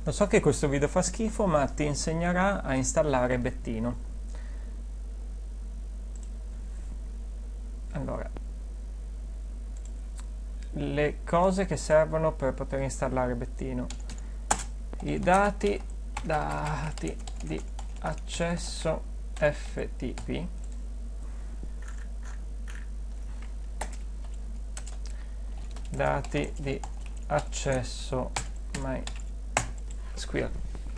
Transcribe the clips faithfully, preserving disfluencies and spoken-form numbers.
Lo so che questo video fa schifo, ma ti insegnerà a installare Bettino. Allora, le cose che servono per poter installare Bettino: i dati, dati di accesso F T P, dati di accesso MySQL.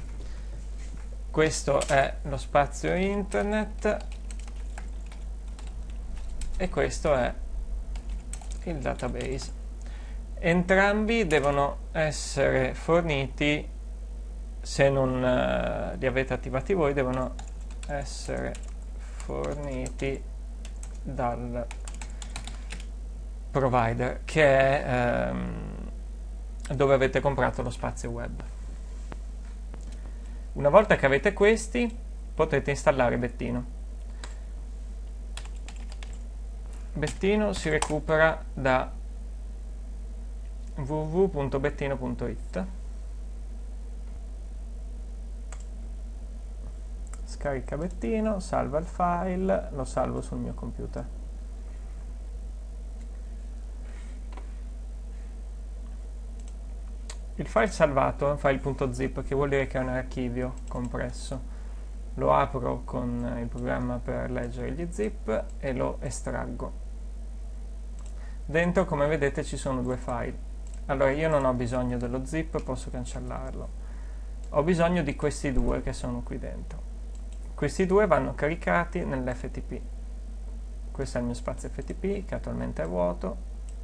Questo è lo spazio internet e questo è il database. Entrambi devono essere forniti, se non uh, li avete attivati voi, devono essere forniti dal provider, che è um, dove avete comprato lo spazio web. Una volta che avete questi, potete installare Bettino. Bettino si recupera da w w w punto bettino punto it. Scarica Bettino, salva il file, lo salvo sul mio computer. Il file salvato è un file .zip, che vuol dire che è un archivio compresso. Lo apro con il programma per leggere gli zip e lo estraggo. Dentro, come vedete, ci sono due file. Allora, io non ho bisogno dello zip, posso cancellarlo. Ho bisogno di questi due che sono qui dentro. Questi due vanno caricati nell'F T P. Questo è il mio spazio F T P, che attualmente è vuoto,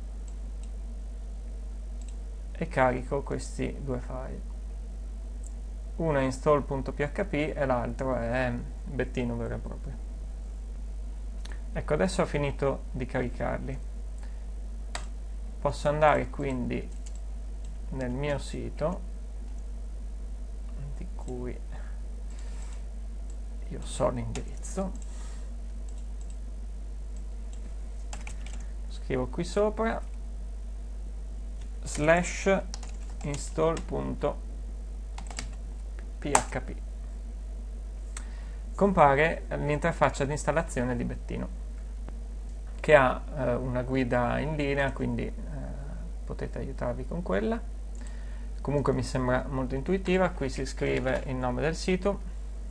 e carico questi due file. Uno è install punto p h p e l'altro è Bettino vero e proprio. Ecco, adesso ho finito di caricarli. Posso andare quindi nel mio sito, di cui io so l'indirizzo, scrivo qui sopra slash install punto p h p. Compare l'interfaccia di installazione di Bettino, che ha eh, una guida in linea, quindi eh, potete aiutarvi con quella. Comunque mi sembra molto intuitiva. Qui si scrive il nome del sito,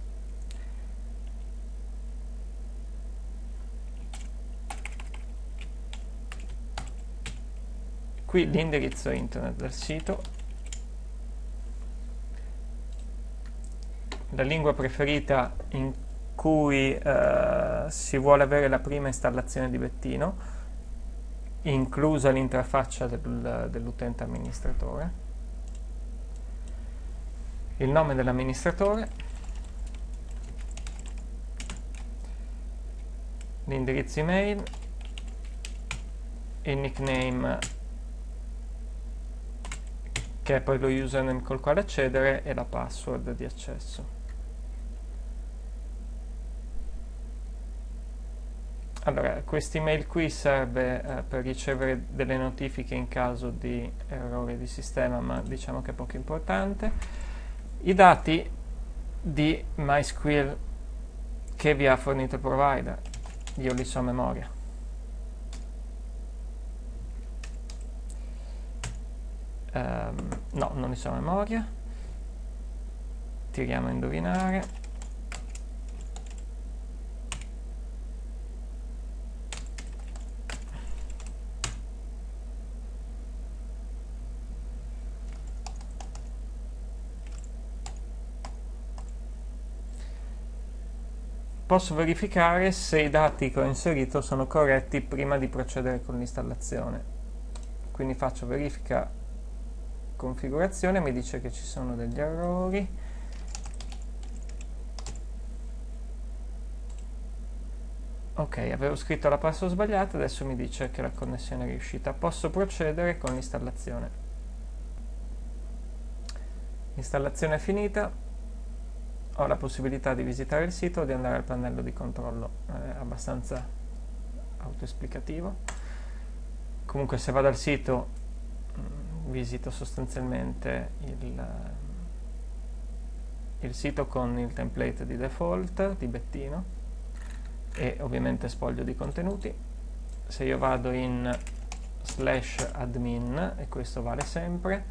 qui l'indirizzo internet del sito, la lingua preferita in cui eh, si vuole avere la prima installazione di Bettino, inclusa l'interfaccia del, dell'utente amministratore, il nome dell'amministratore, l'indirizzo email, il nickname, che è poi lo username col quale accedere, e la password di accesso. Allora, questa email qui serve eh, per ricevere delle notifiche in caso di errore di sistema, ma diciamo che è poco importante. I dati di MySQL che vi ha fornito il provider, io li so a memoria. Um, no, non li so a memoria. Tiriamo a indovinare. Posso verificare se i dati che ho inserito sono corretti prima di procedere con l'installazione. Quindi faccio verifica configurazione, mi dice che ci sono degli errori. Ok, avevo scritto la password sbagliata, adesso mi dice che la connessione è riuscita. Posso procedere con l'installazione. L'installazione è finita. Ho la possibilità di visitare il sito o di andare al pannello di controllo, è abbastanza autoesplicativo. Comunque, se vado al sito, visito sostanzialmente il, il sito con il template di default di Bettino e ovviamente spoglio di contenuti. Se io vado in slash admin, e questo vale sempre,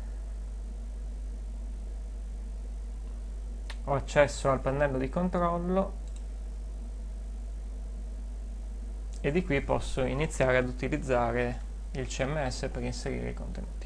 ho accesso al pannello di controllo e di qui posso iniziare ad utilizzare il C M S per inserire i contenuti.